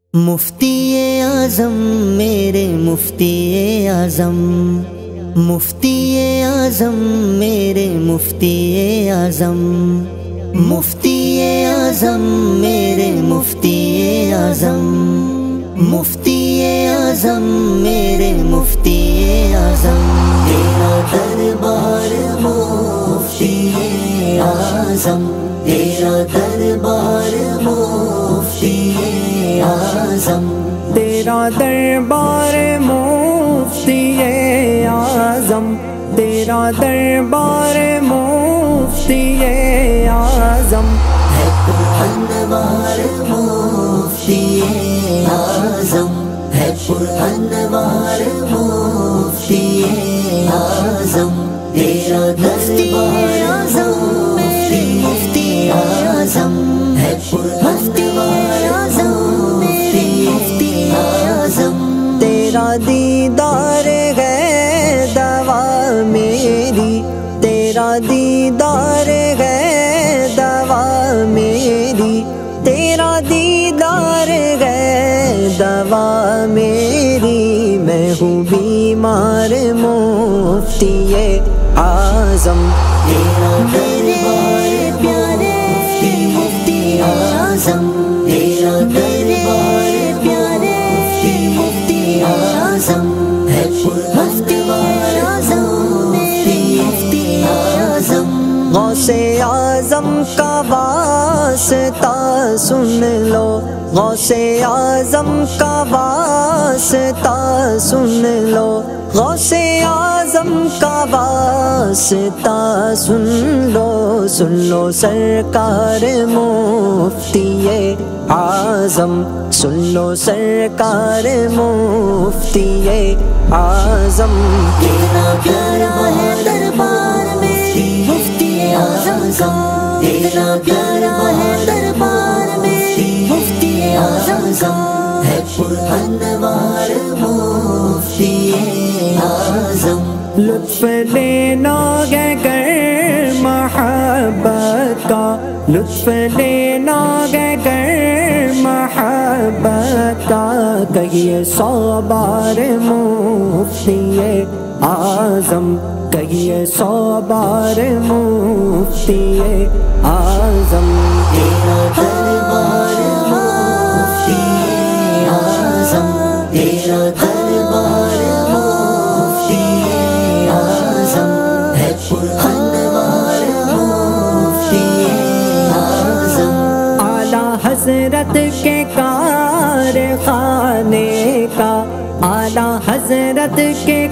مفتی اعظم میرے مفتی اعظم، مفتی اعظم میرے مفتی اعظم، مفتی اعظم میرے مفتی اعظم، مفتی اعظم میرے مفتی اعظم، تیرا دربار مفتی اعظم، تیرا دربار مفتی اعظم، تیرا دربار مفتی اعظم، تیرا دربار مفتی اعظم، ہے پرانوار مفتی اعظم، ہے پرانوار مفتی اعظم، تیرا دربار مفتی اعظم، ہے پرانوار مفتی اعظم، تیرا دیدار ہے دوا میری، تیرا دیدار ہے دوا میری، تیرا دیدار ہے دوا میری، میں ہوں بیمار مفتی اعظم، تیرا دربار پیارے مفتی اعظم، تیرا دربار پیارے مفتی اعظم، ہے پرانوار مفتی اعظم، غوث اعظم کا واسطہ سن لو، غوث اعظم کا واسطہ سن لو، غوث اعظم کا واسطہ سن لو، سن لو سرکار مفتی اعظم، سن لو سرکار مفتی اعظم، تیرا پیارا ہے دربار میں مفتی اعظم کا، تیرا پیارا ہے دربار میں مفتی اعظم کا، ہے پرانوار مفتی اعظم، لطف لینا ہے گر محبت کا، لطف لینا ہے گر محبت کا، کہیے 100 بار مفتی اعظم، کہیے 100 بار مفتی اعظم، تیرا دربار مفتی اعظم، تیرا دربار مفتی اعظم، ہے پرانوار مفتی اعظم، اعلیٰ حضرت کے کارخانے کا، اعلیٰ حضرت کے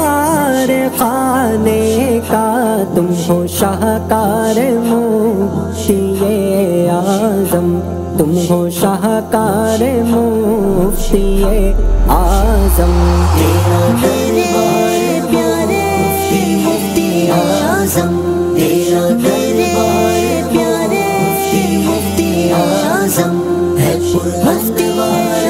کارخانے کا، تم ہو شاہکار مفتی اعظم، تم ہو شاہکار مفتی اعظم، تیرا دربار پیارے مفتی اعظم، تیرا دربار پیارے مفتی اعظم، ہے پرانوار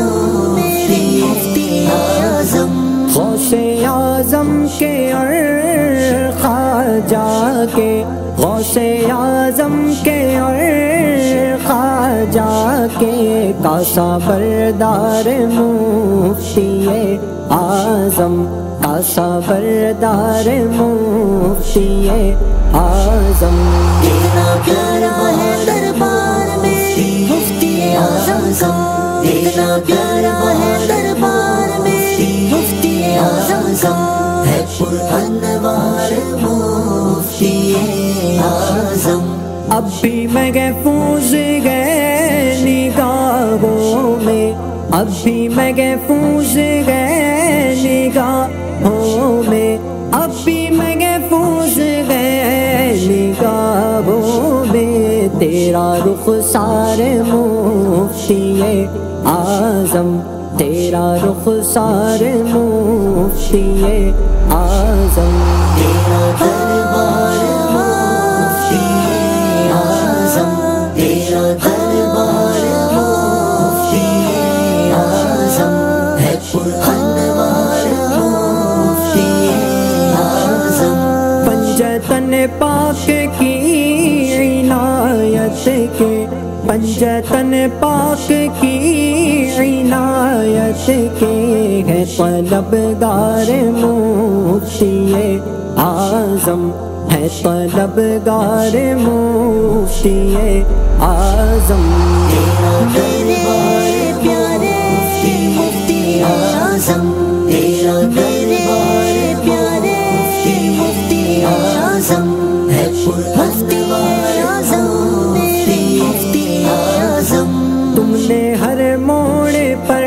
مفتی اعظم، غوث اعظم کے عرقہ جا کے، غوث اعظم کے عرقہ جا کے، کاسا بردار مفتی اعظم، کاسا بردار مفتی اعظم، تیرا پیارا ہے دربار میں مفتی اعظم کا، تیرا پیارا ہے دربار میں مفتی اعظم کا، ہے پرانوار مفتی اعظم، اب بھی محفوظ گئے نگاہوں میں، اب بھی محفوظ گئے نگاہوں میں، اب بھی محفوظ گئے نگاہوں میں، تیرا رخسار مفتی اعظم، تیرا رخسار مفتی اعظم، تیرا دربار مفتی اعظم، تیرا دربار مفتی اعظم، ہے پرانوار مفتی اعظم، پنجتن پاک کی عنایت کے، پنجتن پاک کی عنایت کے ہے طلبگار مفتی اعظم، ہے طلبگار مفتی اعظم۔ تیرا دربار پیارے مفتی اعظم، تیرا دربار پیارے مفتی اعظم، ہے مفتی اعظم مفتی اعظم۔ تم نے ہر موڑ پر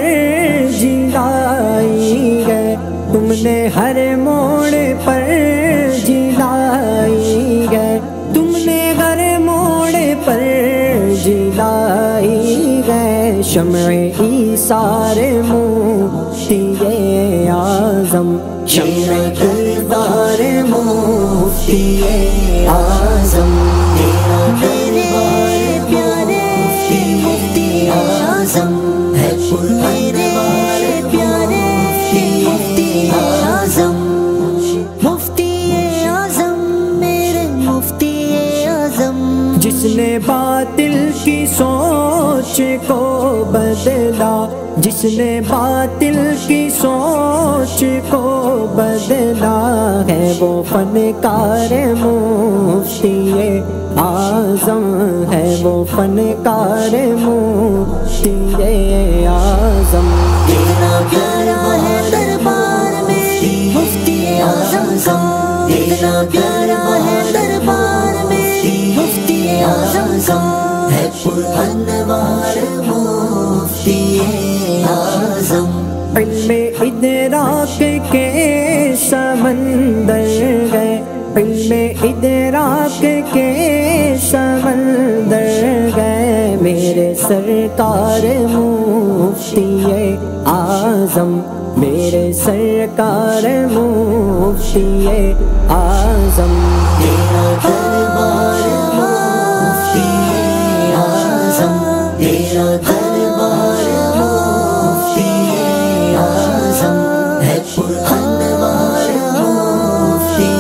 جلائی گئے، تم نے ہر موڑ پر جلائی گئے، تم نے ہر موڑ پر جلائی گئے، شمع ایثار مفتی اعظم، شمع ایثار مفتی اعظم۔ تیرا دربار پیارے مفتی اعظم، ہے دربار پیارے مفتی اعظم، مفتی اعظم میرے مفتی اعظم۔ جس نے باطل کی سوچ کو بدلا، جس نے باطل کی سوچ کو بدلا، ہے وہ فنکار مفتی اعظم، ہے وہ فنکار مفتی اعظم۔ تیرا پیارا ہے دربار میں مفتی اعظم کا، تیرا پیارا ہے دربار میں مفتی اعظم کا، ہے پرانوار مفتی اعظم۔ علم ادراک کے سمندر گئے، علم ادراک کے سمندر گئے، میرے سرکار مفتی اعظم، میرے سرکار مفتی اعظم۔ تیرا دربار مفتی اعظم، تیرا دربار مفتی اعظم، ہے پرانوار مفتی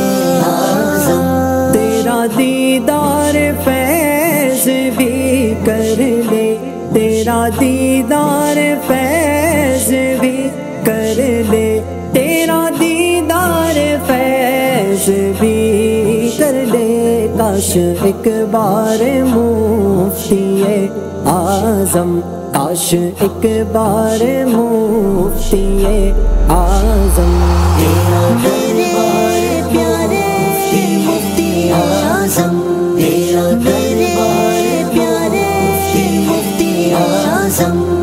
اعظم۔ تیرا دیدار فیض بھی کر لے، تیرا دیدار فیض بھی کر لے، تیرا دیدار فیض بھی کر لے، کاش ایک بار مفتی اعظم، کاش ایک بار مفتی اعظم۔ تیرا دربار پیارے مفتی اعظم، تیرا دربار پیارے مفتی اعظم،